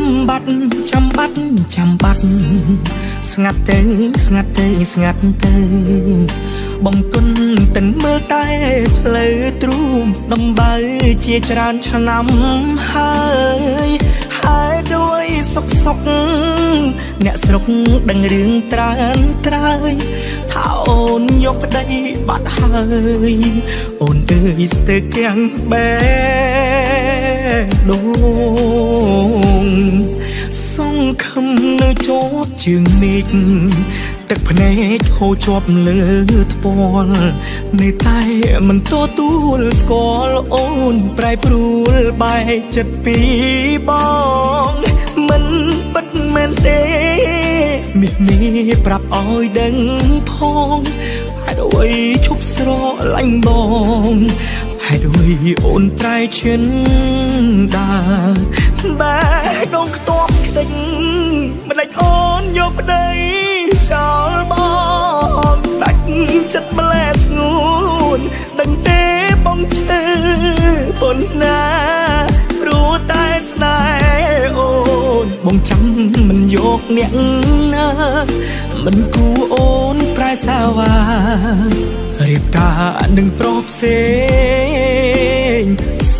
ចាំបាត់ស្ងាត់ទៅបងទុនទាំងមើលតែផ្លូវទ្រូងដំបើជាច្រើនឆ្នាំហើយដោយសុកអ្នកស្រុកដឹងរឿងត្រើយថាអូនយកប្តីបាត់ហើយអូនអើយស្ទើរគាំងបែដូងសង្ឃឹមនៅជាប់ជើងមេឃទឹកភ្នែកហូរជាប់លើថ្ពាល់នៅតែមិនទទួលស្គាល់អូនប្រែប្រួលបែកចិត្តពីបងមិនពិតមែនទេមាសមីប្រាប់ឲ្យដឹងផងហេតុអ្វីឈប់ស្រឡាញ់បងហេតុអ្វីអូនប្រែឈិនដើរបែដងខ្ទាប់ខ្ទេចមិនដេចអូនយកប្តីចោលបងដាច់ចិត្តម្លែស្ងួនដឹងទេបងឈឺប៉ុណ្ណាព្រោះតែស្នេហ៍អូនបងចាំមិនយកអ្នកណាមិនគួរអូនប្រែសាវ៉ារៀបការនឹងប្រុសផ្សេងស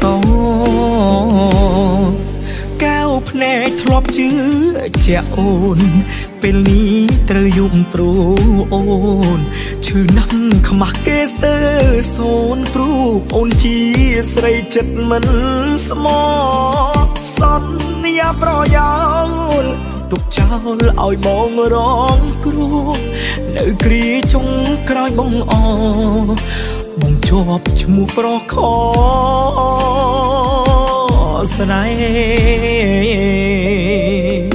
កែវភ្នែកធ្លាប់ជឿជាក់អូនពេលនេះត្រូវយំព្រោះអូនឈឺណាស់ខ្មាស់គេស្ទើរសូនព្រោះអូនជាស្រីចិត្តមិនស្មោះសន្យាប្រយោលទុកចោលឲ្យបងរងគ្រោះនៅគ្រាចុងក្រោយបងបងជាប់ឈ្មោះប្រុសខស្នេហ៍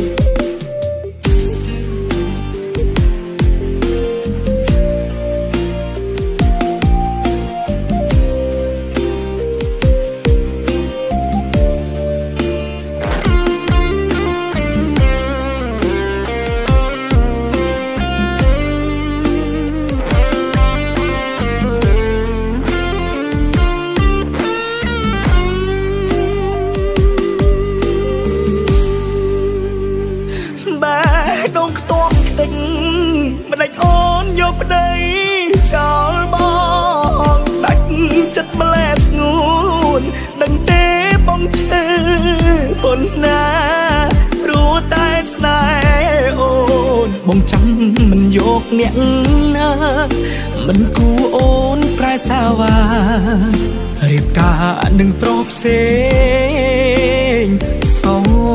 មិនដេចអូនយកប្តីចោលបងដាច់ចិត្តម្លែស្ងួនដឹងទេបងឈឺប៉ុណ្ណាព្រោះតែស្នេហ៍អូនបងចាំមិនយកអ្នកណាមិនគួរអូនប្រែសាវ៉ារៀបការនឹងប្រុសផ្សេងស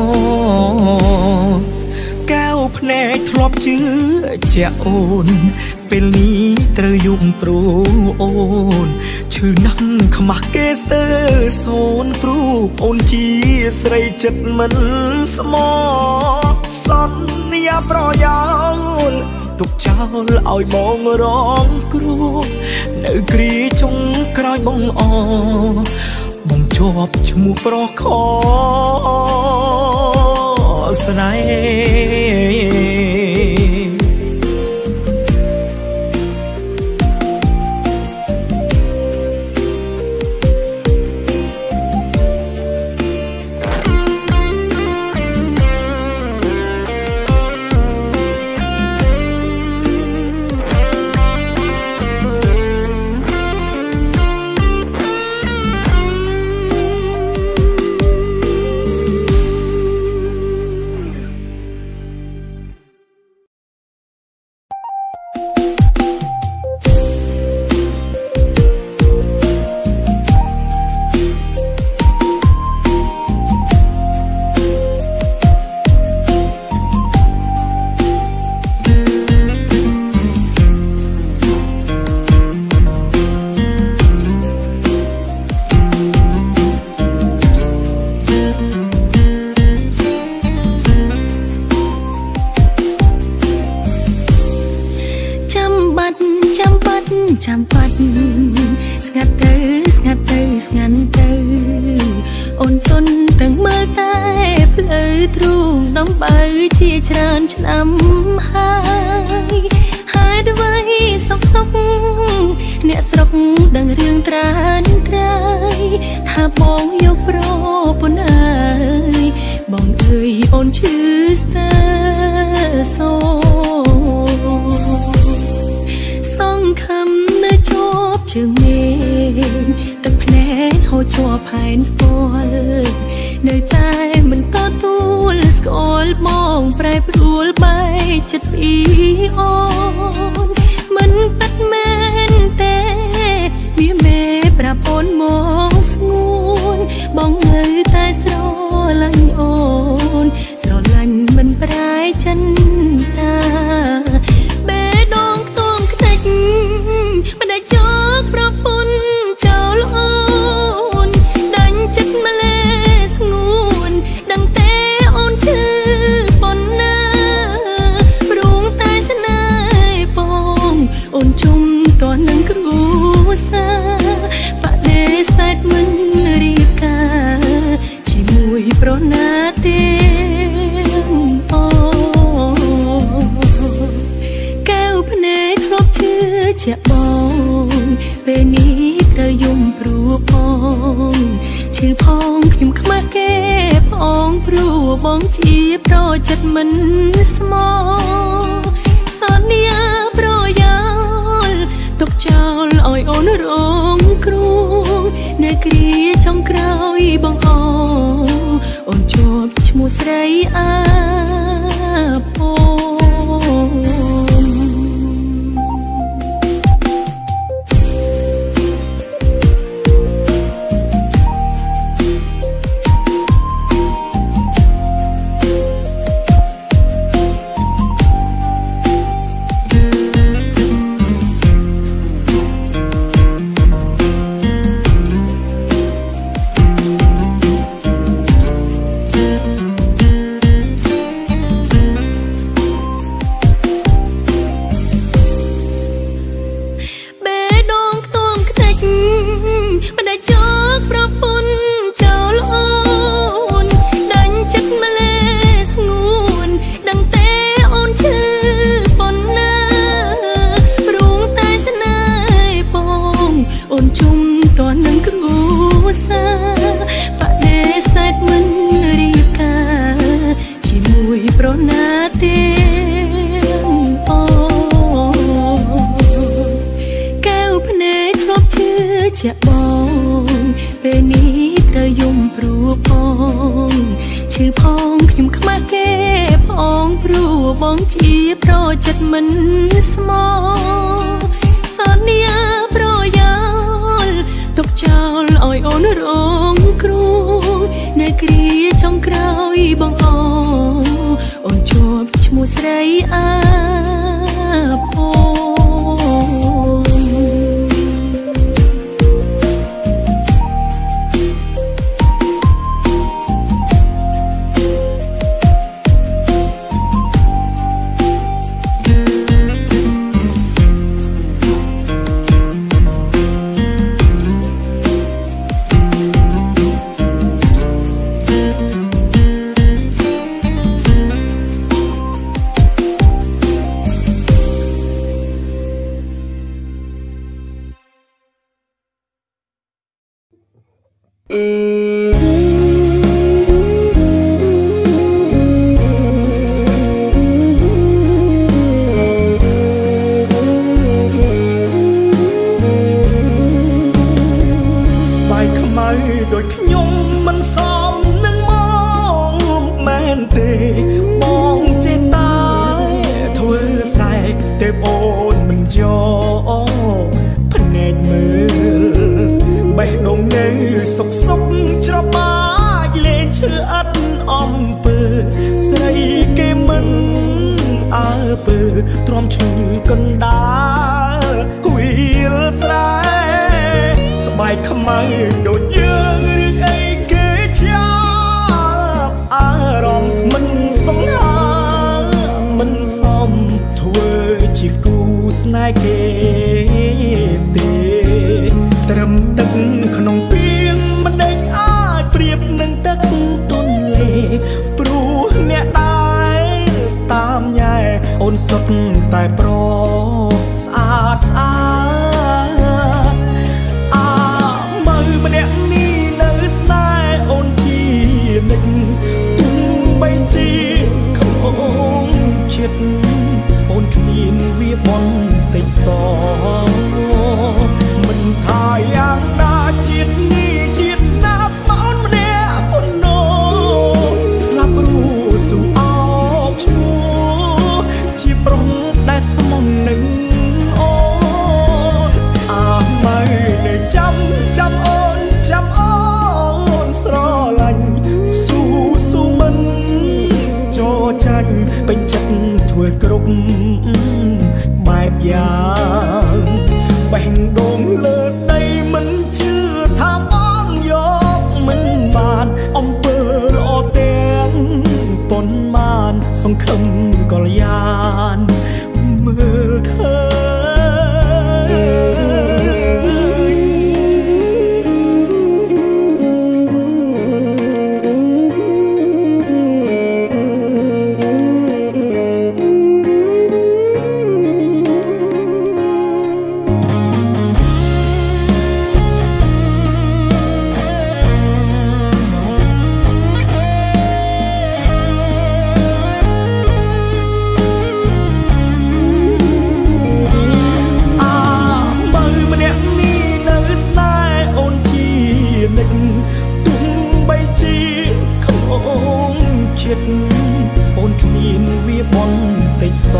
កែវភ្នែកធ្លាប់ជឿជាក់អូនពេលនេះត្រូវយំព្រោះអូនឈឺណាស់ខ្មាស់គេស្ទើរសូនព្រោះអូនជាស្រីចិត្តមិនស្មោះសន្យាប្រយោលទុកចោលឲ្យបងរងគ្រោះនៅគ្រាចុងក្រោយបងជាប់ឈ្មោះប្រុសខស្នេហ៍ចាំបាត់ស្ងាត់ទៅអូនទុនទាំងមើលតែផ្លូវទ្រូងដំបើជាច្រើនឆ្នាំហើយអ្វីសុកអ្នកស្រុកដឹងរឿងត្រាយថាបងយកប្រពន្ធអើយបងយអូនឈឺស្ទើសោសង្ឃឹមនៅជាប់ជើងមេឃទឹកភ្នែកហូរជាប់ផែនផ្ទាល់នៅតែមិនទទួលស្គាល់បងប្រែប្រួលបែកចិត្តពីអូនមិនពិតមែនទេវាមេប្រាប់អូនមកស្ងួនបងនៅតែស្រឡាញ់អូនស្រឡាញ់មិនប្រែចិនតាបេះដូងខ្ទងខ្ទេចមិនដែលយកប្រពន្ធចោលអូនដាច់ចិត្តម្លេស្ងួនដឹងទេអូនឈឺប៉ុណ្ណាព្រោះតែស្នេហ៍បងអូនជុំតនឹងគ្រួសារបដិសេធមិនរៀបការជាមួយប្រណាទេអូកែវភ្នែកធ្លាប់ឈឺជាបងពេលនេះត្រូវយំព្រោះផងឈឺផងខ្ញុំខ្មាស់គេផងព្រោះបងជាប្រចិត្តមិនស្មោះសន្យាប្រយោលទុកចោលឲ្យអូនរងគ្រោះនៅគ្រាចុងក្រោយបងអូនជាប់ឈ្មោះស្រីអាភពជាបងពេលនេះត្រូវយំព្រោះផងឈឺផងខ្ញុំខ្មាស់គេផងព្រោះបងជាប្រចិត្តមិនស្មោះសន្យាប្រយោលទុកចោលឲ្យអូនរងគ្រោះនៅគ្រាចុងក្រោយបងអូនជាប់ឈ្មោះស្រីអាភពដូចខ្ញុំមិនសមនឹងមកមែនទេបងចេះតែធ្វើស្រែកទេអូនមិនយកភ្នែកមើលបេះដូងនៅសុកសុកច្របាច់លេងឈឺអត់អំពើស្រីគេមិនអើពើទ្រាំឈឺកណ្ដាលគួយលស្រែស្បែកខ្មៅដូចយើងរឿងអីគេចាប់អារម្មណ៍មិនសង្ហាមិនសមធ្វើជាគូស្នេហ៍គេទេត្រឹមទឹកក្នុងពាងមិនដេញអាចប្រៀបនឹងទឹកទន្លេព្រោះអ្នកដែរតាមញ៉ែអូនសុទ្ធតែប្រស្អាតស្អាតម្នាក់នេះនៅស្នេហ៍អូនជានិច្ចទោះបីពេញចិត្តធ្វើគ្រប់បែបយ៉ាងបេះដូងលើដីមិនជឿថាបងយកមិនបានអំពើល្អទាំងប៉ុន្មានសង្ឃឹមកលយានមើលឃើញអូនគ្មានវាបនតិចស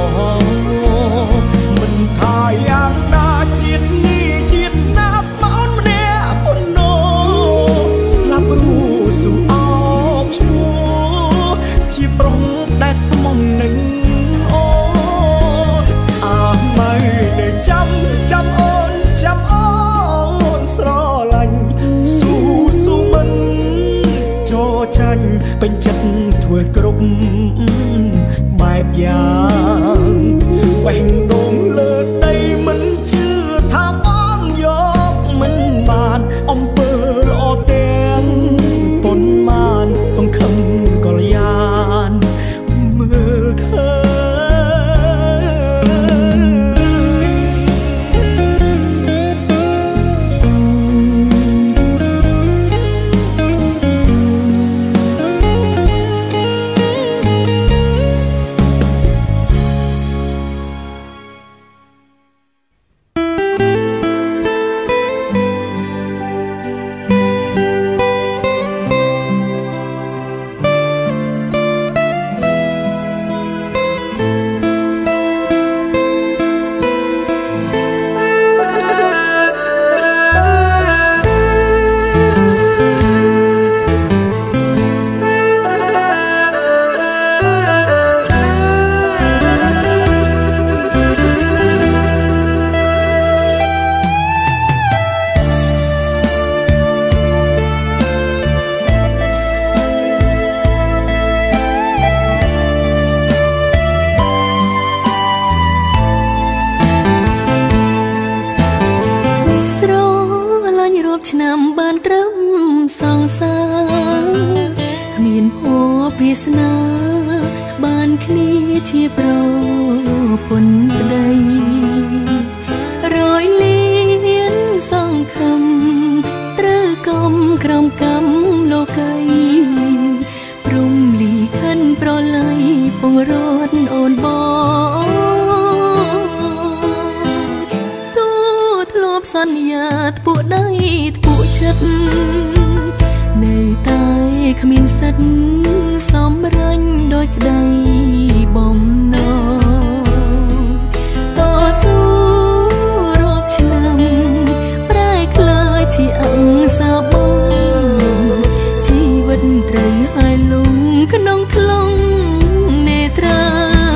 មិនថាយ៉ាងណាជាតិនេះជាតិណាស្មោនម្នាក់ប៉ុណ្ណោស្លាប់រស់ស៊ូអោបឈ្មោះជាប្រុងដែលស្មុំនឹងអូនអាម៉ៅដែលចាំអូនស្រឡាញ់ស៊ូមិនចោចាញ់ពេញចិត្តធ្វើគ្រប់បែបយ៉ាងបេះដូងលើដីមិនជឿថាបងយកមិនបានអំពើល្អទាំងប៉ុន្មានសង្ឃឹមកលយានមើលឃើញឆ្នាំបានត្រឹមសង្សារគ្មានភ័ព្វវាសនាបានគ្នាជាប្រពន្ធប្តីរយលៀនសង្ឃឹមត្រូវកំក្រំកម្មលោកីព្រំលីខិនប្រឡ័យពងរត់អូនបងទូធ្លាប់សន្យាពួកដៃពួកចិត្តនៅតែគ្មានសិទ្ធសំរាញ់ដោយក្តីបំណងតស៊ូរាប់ឆ្នាំប្រែក្លាយជាអង្សាបងជីវិតត្រូវហើយលងក្នុងថ្លង់នេត្រា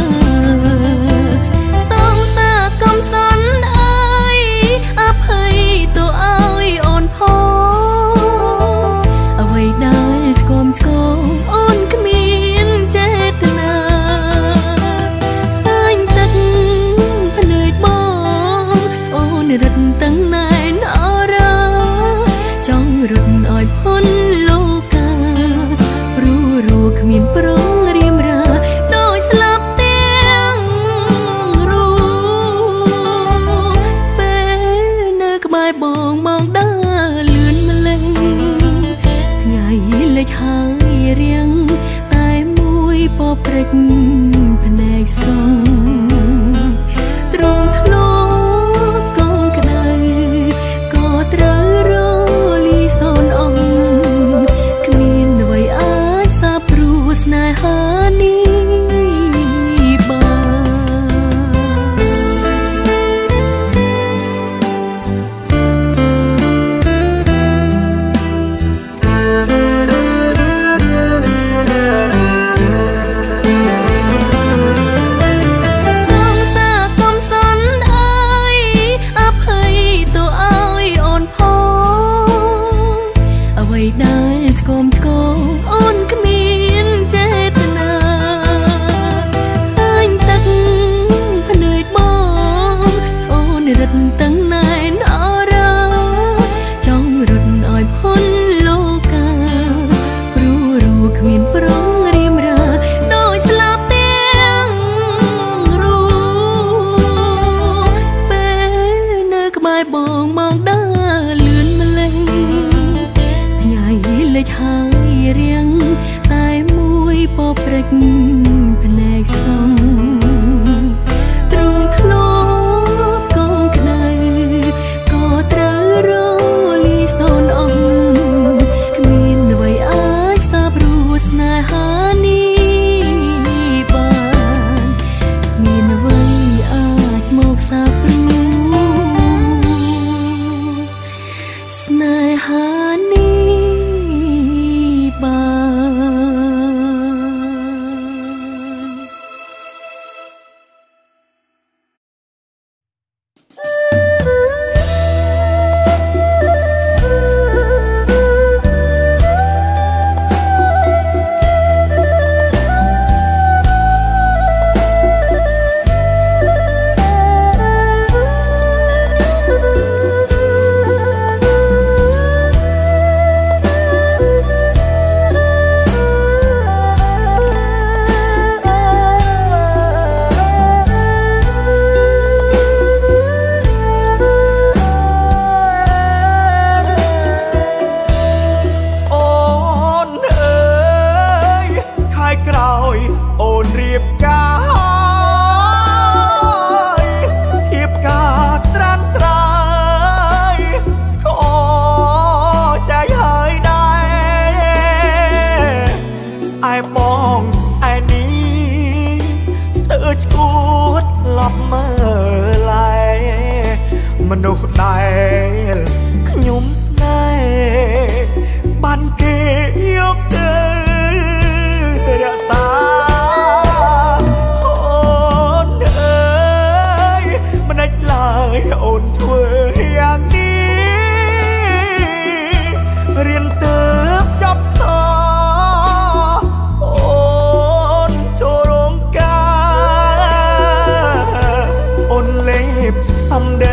សងសាកំសន់អើយអភ័យទៅឲ្យអូនផងអ្វីដែលឆ្គមអូនគ្មានចេតនាតែងទឹកភ្នែកបងអូនរត់ទាំងណែនអរ៉ាចង់រត់ឲ្យพ้នលោកាព្រោះគ្មានប្រងរៀមរាដោយស្លាប់ទាំងរូពេលនៅក្បែរបងដើរលឿនម្លេះថ្ងៃលិចហើយរៀងតែមួយពព្រិចភ្នែកសងទ្រង់ធ្លាប់កងក្ដៅក៏ត្រូវរលីសូនអងគ្មានអ្វីអាចសាបព្រោះស្នេហានេះភ្នែកសំទ្រង់ធ្លាប់កងក្ដៅក៏ត្រូវរលីសូនអស់គ្មានអ្វីអាចសាបរួស្នេហានេះបានមានអ្វីអាចមកសាបរួស្នេហានេះបានមនុស្សដែលខ្ញុំស្នេហ៍បានគេយកទៅរក្សាអូនអើយមិនដេចឡើយអូនធ្វើយ៉ាងនេះរៀនទៅចប់សអូនចូលរងការអូនលេបសំដី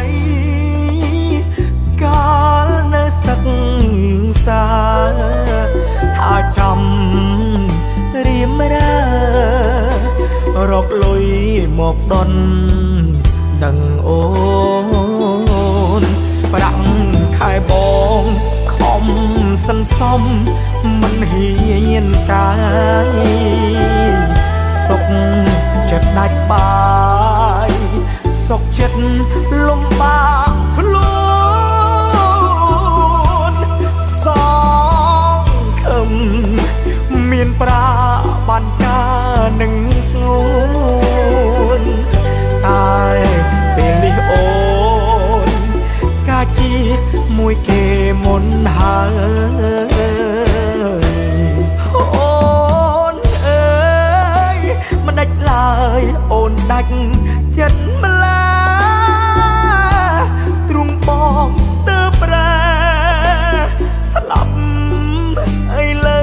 ថាចាំរៀមរារកលុយមកដន់ដឹងអូនប្រាំងខែបងខំសន្សំមិនហ៊ានចាយសុខចិត្តដាច់បាយសុខចិត្តលំបាកខ្លួនសងខំមានប្រាបានការនឹងស្ងួនតែពេលនេះអូនកាជាមួយគេមុនហើយអូនអើយមិនដាច់ឡើយអូនដាច់ចិត្តម្ល៉េះទ្រង់បងស្ទើរប្រាស្លាប់អីលើ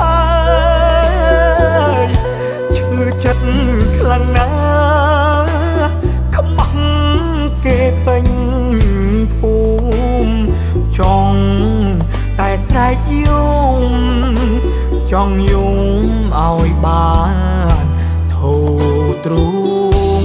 ហើយឈឺចិត្តខ្លាំងណាស់ខ្មាស់គេពេញភូមិចង់តែស្រែកយំចង់យំឲ្យបានធូរទ្រូង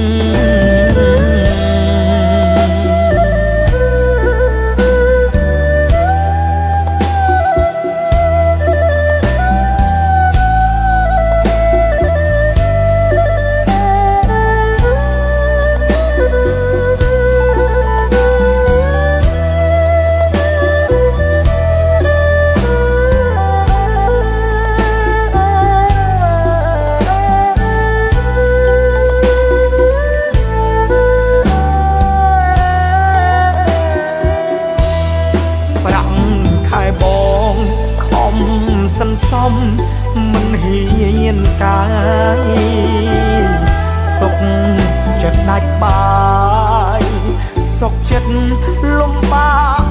សន្សំមិនហ៊ានចាយសុខចិត្តដាច់បាយសុខចិត្តលំបាក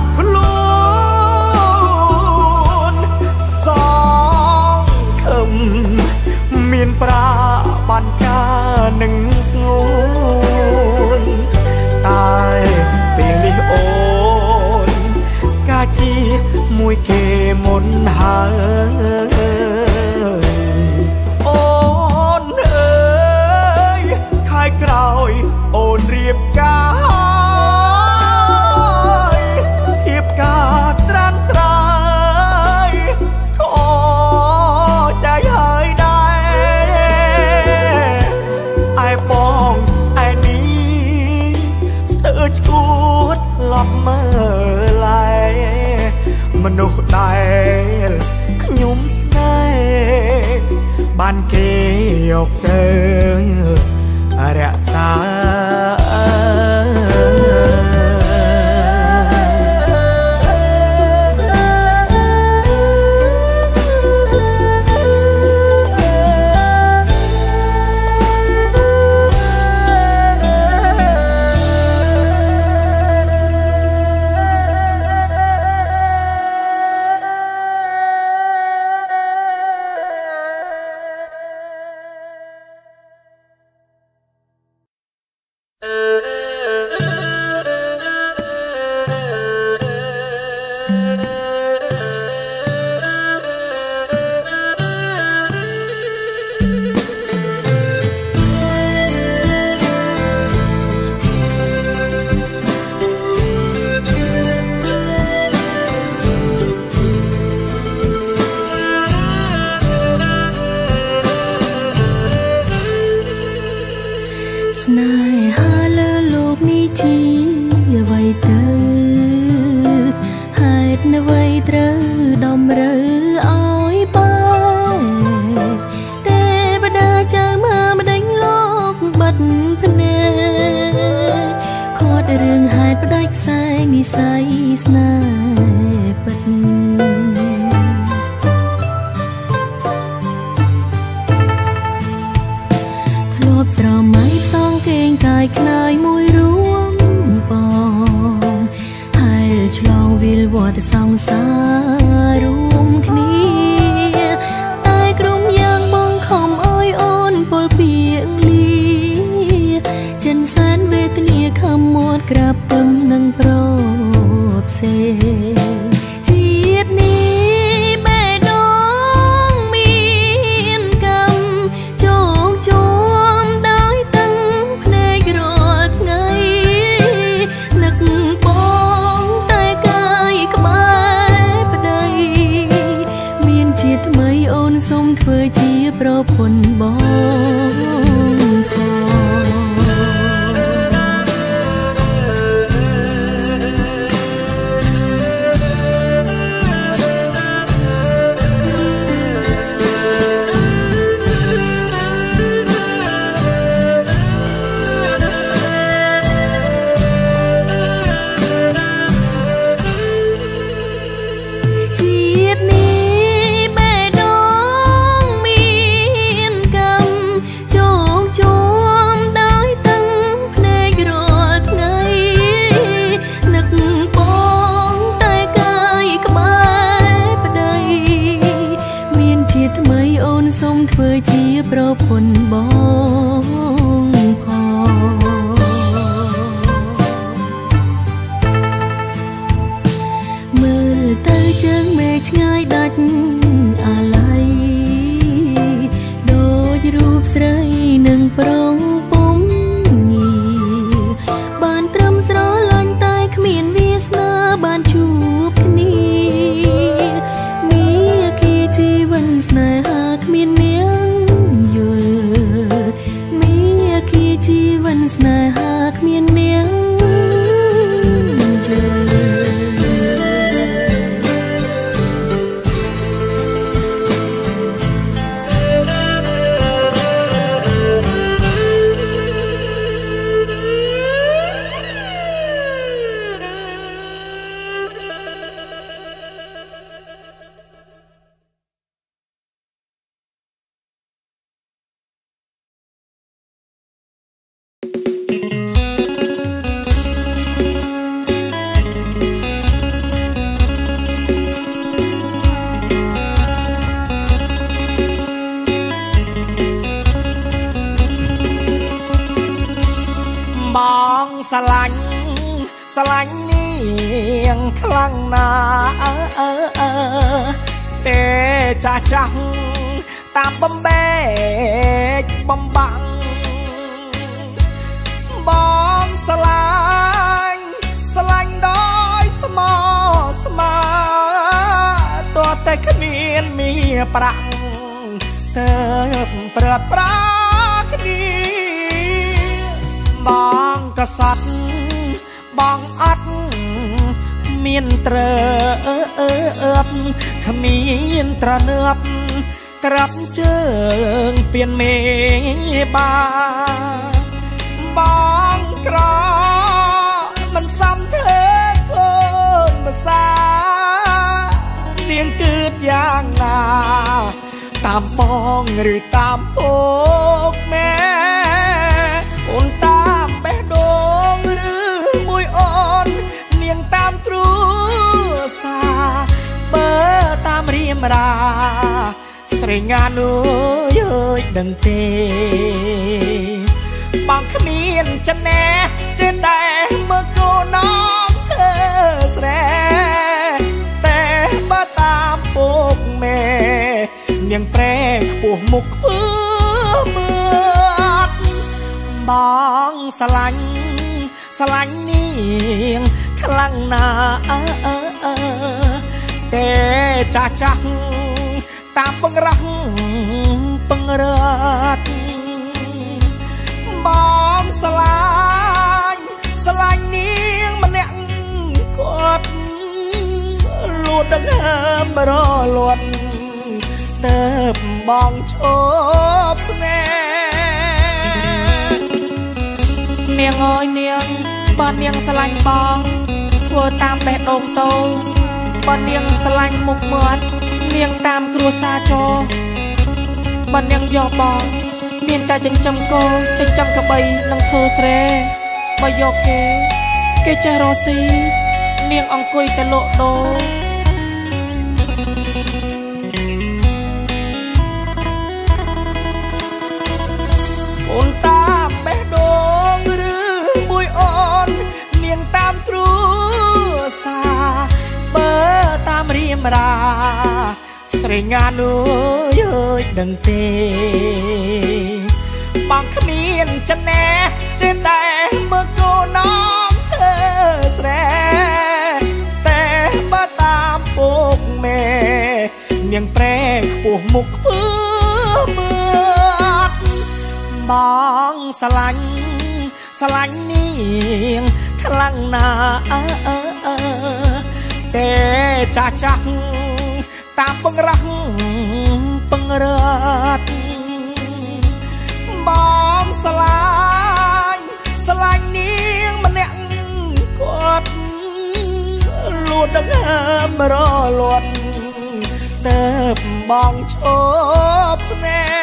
ខ្លួនសងខំមានប្រាបានការនឹងស្ងួនតែពេលនេះអូនកាជាមួយគេមុនហើយអូនអើយខែក្រោយអូនរៀបការធៀបការត្រានត្រាយខអចៃហើយដែរបានគេយកទៅរក្សាស្រឡាញ់នាងខ្លាំងណាស់ទេចាស់ចាស់តាមបំបែកបំបាំងបងស្រឡាញ់ដោយស្មោស្មាតើតែគ្មានមានប្រាក់ទៅព្រាត់ប្រាគ្នាបងកសត់បងអត់មានត្រើបគ្មានត្រនើបក្រាប់ជើងពៀនមេបាបងក្រមិនសំធ្វើកូនភាសានាងគឺយ៉ាងណាតាមបងឬតាមពុកម៉ែអូនតាមបេះដូងឬមួយអូននាងតាមទ្រូសាបើតាមរៀមរាស្រីងានូយអើយដឹងទេបងគ្មានចំណេះចេះតែមើលកូនน้องเธอស្រែតែបើតាមពុកម៉ែនាងប្រែខ្ពស់មុខខ្ពើមើលបងស្រឡាញ់នាងខ្លាំងណាតែចាស់តាមពង្រះពង្រាត់បងស្រឡាញ់នាងម្នាក់គាត់លួតដង្ហើមរលត់ទៅបងឈប់ស្នេហ៍នាងអើយនាងបើនាងស្រឡាញ់បងធ្វើតាមបេះដូងតូចបើនាងស្រឡាញ់មុខមាត់នាងតាមគ្រួសារចោបើនាងយកបងមានតែចិញ្ចឹមគោចិញ្ចឹមកបីនិងធ្វើស្រែបើយកគេចេះរស់ស៊ីនាងអង្គុយតែលក់ដូរអូនតាមបេះដូងឬមួយអូននាងតាមទ្រូសាបើតាមរៀមរាស្រីងានូយអើយដឹងទេបងគ្មានចំណេះចេះតែមើលកូនน้องเธอស្រែតែបើតាមពុកម៉ែនាងប្រែខ្ពស់មុខខ្ពើមើលបងស្រឡាញ់នាងខ្លាំងណាតែចាស់តាមពង្រះពង្រាត់បងស្រឡាញ់នាងម្នាក់គាត់លួតដង្ហើមរលត់ទៅបងឈប់ស្នេហ៍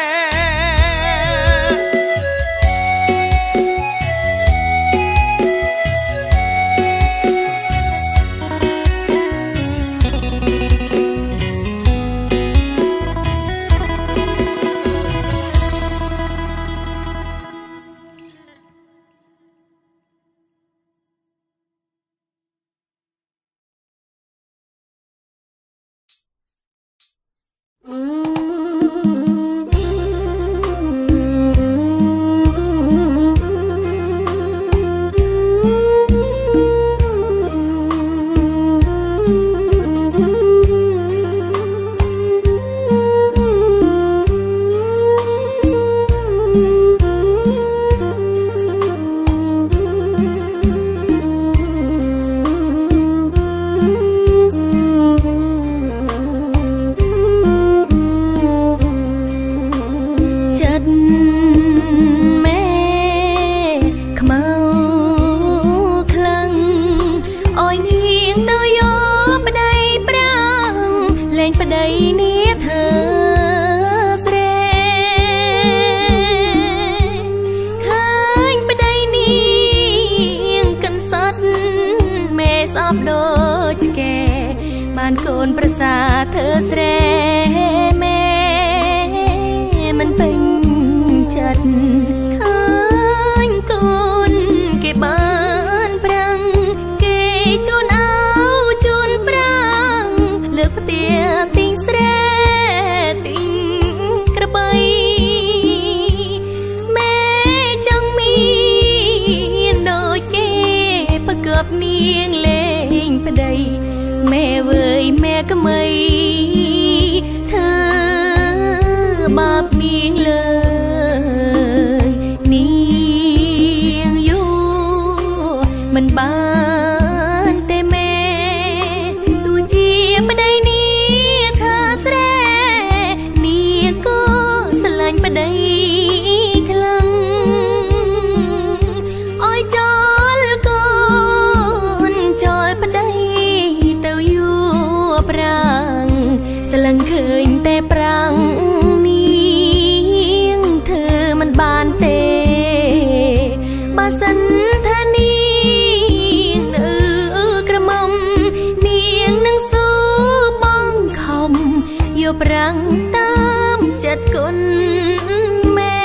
นแม่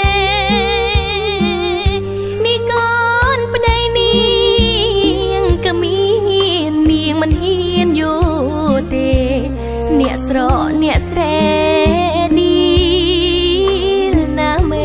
นี่ก่อนปได้เนียงก็มีเนียงมันเฮียนอยู่เตเนี่ยสระเนี่ยแสรดีนะแม่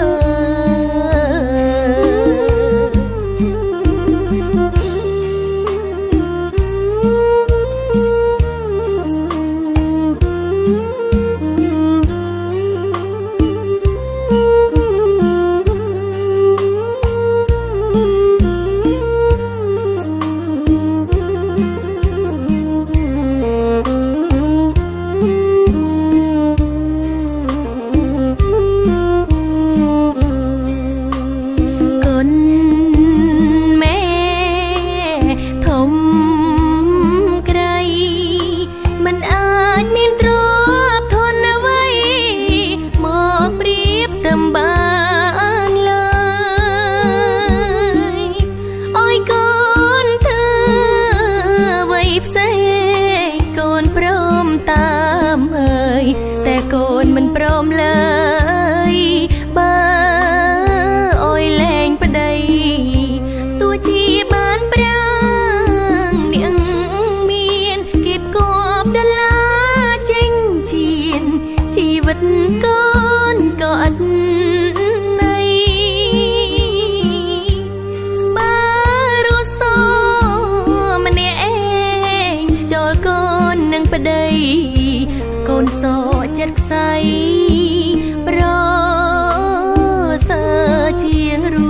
มันพร้อมเลยเบอร์อ้อยแรงปะใดตัวจีบานปรางเนียงเมียนเก็บกอบดลาเจ้งเจียนชีวิตก้อนกอดในบารุโซมันเองจอลก้อนนังปะใดโกนโซจัดใสโปรเสเชียงรู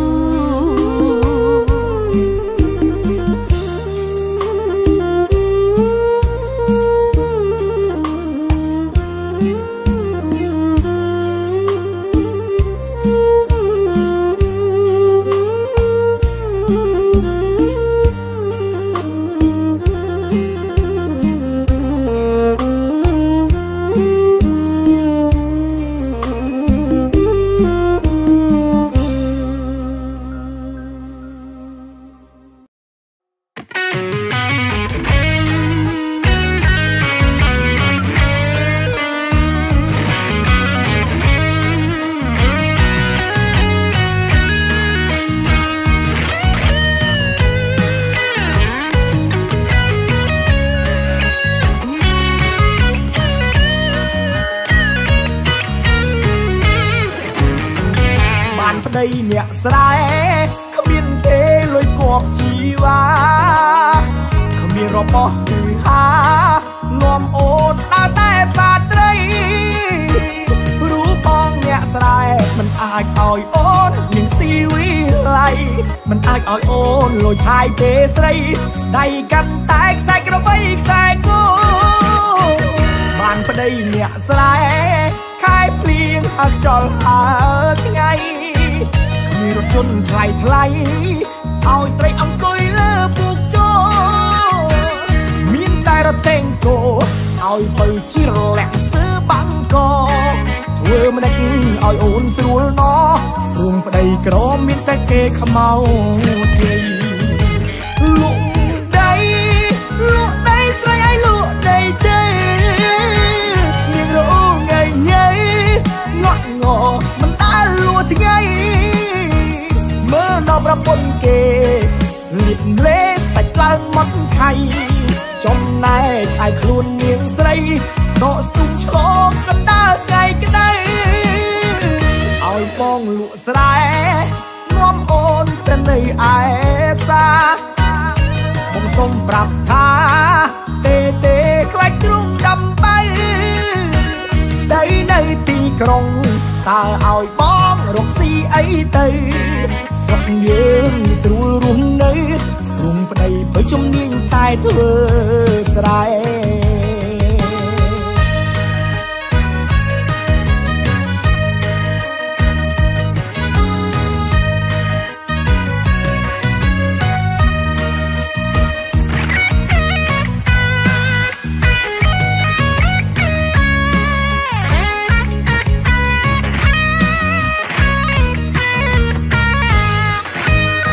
เนี่ยสลายขมิ้นเทลอยกอบชีวาขมิ้นรบหือหางอมโอดตาแต่สาตรีรู้ปองเนี่ยสลายมันอาจอ่อยโอนหนึ่งซีวิไลมันอาจอ่อยโอนลอยชายเตสไรได้กันแตกใส่กระไว้ใส่กูบ้านปะได้เนี่ยสลายคายเพลียงหักจอลหาไงมีรถยนต์ไทยเอาใส่อังกุยเลือผูกโจมีนแต่รถเต็งโกเอาไปชิรแหลกซื้อบังกอกเธอมันได้เอาโอนสรุลนอรุงไปได้กรอมีนแต่เกะขมเอาเจลุกได้ใส่ไอ้ลุกได้เจมีรู้ไงไงงอมันตาลัวที่ไงเมื่อนอบรับปนเกลิบเละใส่กลางมัดไข่จมในไอ้คลุนเนียงใส่โนสตุ้งฉลองกันได้ไงกันได้เอาปองลุสลายน้อมโอนเป็นในไอ้ซาบงสมปรับทาเตคล้ายกรุงดำไปได้ในตีกรงตาเอาบ้องรกสีไอเตยสดเย็นสรุลรุ่งเนยรุ่งไปไปจมนิ่งตายเธอสลาย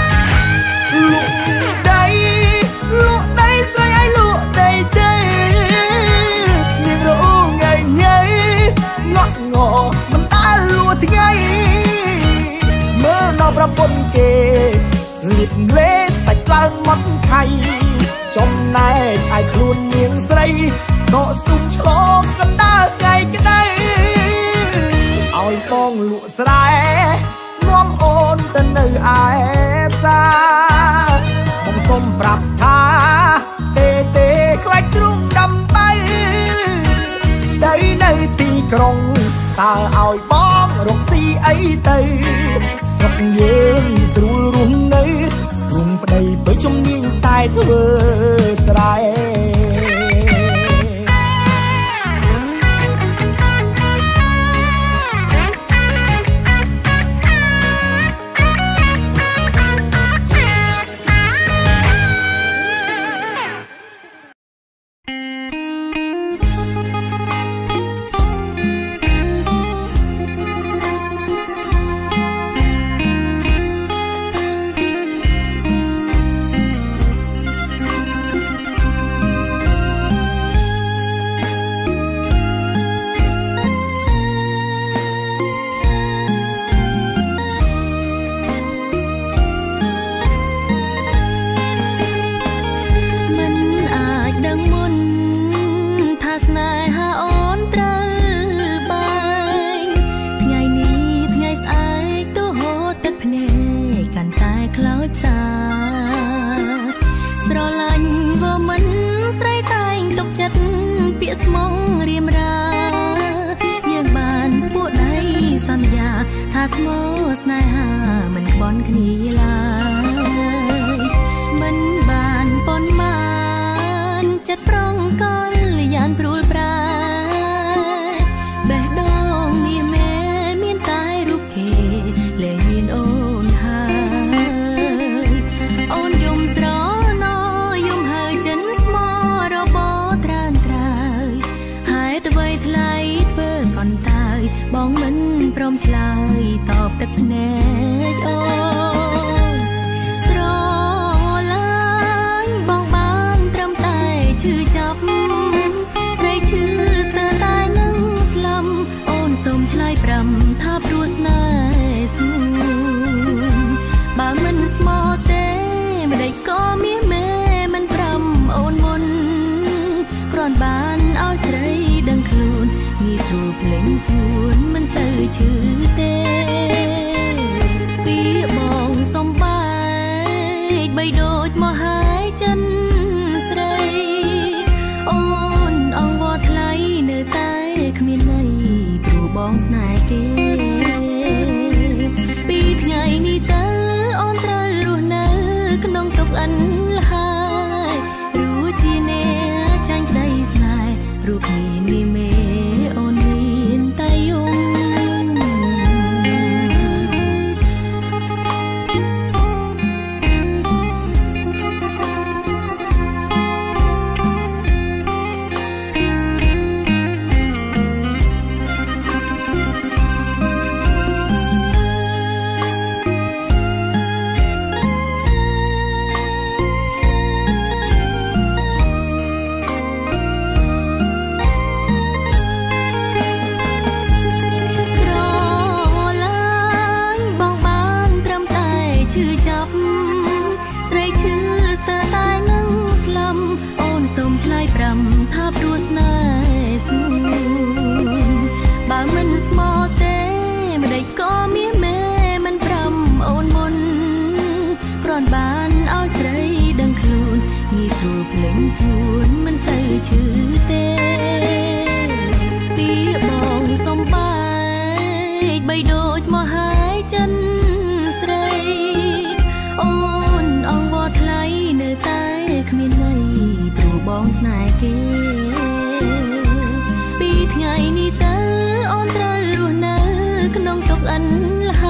ลุกได้ใส่ไอ้ลุกได้เจមិនដែលលួថ្ងៃមើលដល់ប្រពន្ធគេលៀបលេសាច់ឡើងមកខៃចំណែកឯខ្លួននាងស្រីដកស្ទុំឆ្លងកណ្ដាលថ្ងៃក្ដីឲ្យបងលក់ស្រែនាំអូនទៅនៅឯផ្សារបងសុំប្រាប់ថាទេខ្លាចទ្រង់ដើម្បីដីនៅទីក្រុងតើឲ្យបងរកស៊ីអីទៅស្រុកយើងស្រួលរស់នៅទ្រង់ប្តីបើជំនាញតែធ្វើស្រែស្មោស្នេហាមិនបន់គ្នាឡើយមិនបានប៉ុន្មានចិត្តប្រងកលយ៉ាងព្រួលប្រាបេះដូងនេះមែមានតែរូបគេលែងមានអូនហើយអូនយំស្រណោយំហើយចិនស្មោរបត្រានត្រើយហេតុអ្វីថ្លៃធ្វើកន្តើយបងមិនព្រមឆ្លើយតបទឹកភ្នែកអូនស្រឡាញ់បងបានត្រឹមតែឈឺចាប់ស្រីឈឺស្ទើរតែនឹងស្លាប់អូនសូមឆ្លើយប្រាំថាព្រោះស្នេហ៍ស្ងួនបើមិនស្មោះទេម្ដេចក៏មានមេមិនប្រាំអូនមុនគ្រាន់បានឲ្យស្រីដឹងខ្លួនងាយស្រួលភ្លេងស្ងួនមិនសូវឈឺទេពីបងសំបែកបីដូចមកហើយចិនស្រីអូនអង្វរថ្លៃនៅតែគ្មានន័យព្រោះបងស្នេហ៍គេពីថ្ងៃនេះទៅអូនត្រូវរស់នៅក្នុងទុក្ខអន្លាយរួចជាអ្នកចាញ់ក្តីស្នេហ៍រូបនេះនេះមេអូនមានតែយំថាព្រោះស្នេហ៍ស្ងួនបើមិនស្មោះទេម្ដេចក៏មានមេមិនប្រាំអូនមុនគ្រាន់បានឲ្យស្រីដឹងខ្លួនងាយស្រួលភ្លេងស្ងួនមិនសូវឈឺទេពីបងសំបែកបីដូចមកហើយចិនស្រីអូនអង្វរថ្លៃនៅតែគ្មានន័យព្រោះបងស្នេហ៍គេពីថ្ងៃនេះទៅអូនត្រូវរស់នៅក្នុងទុក្ខអន្លា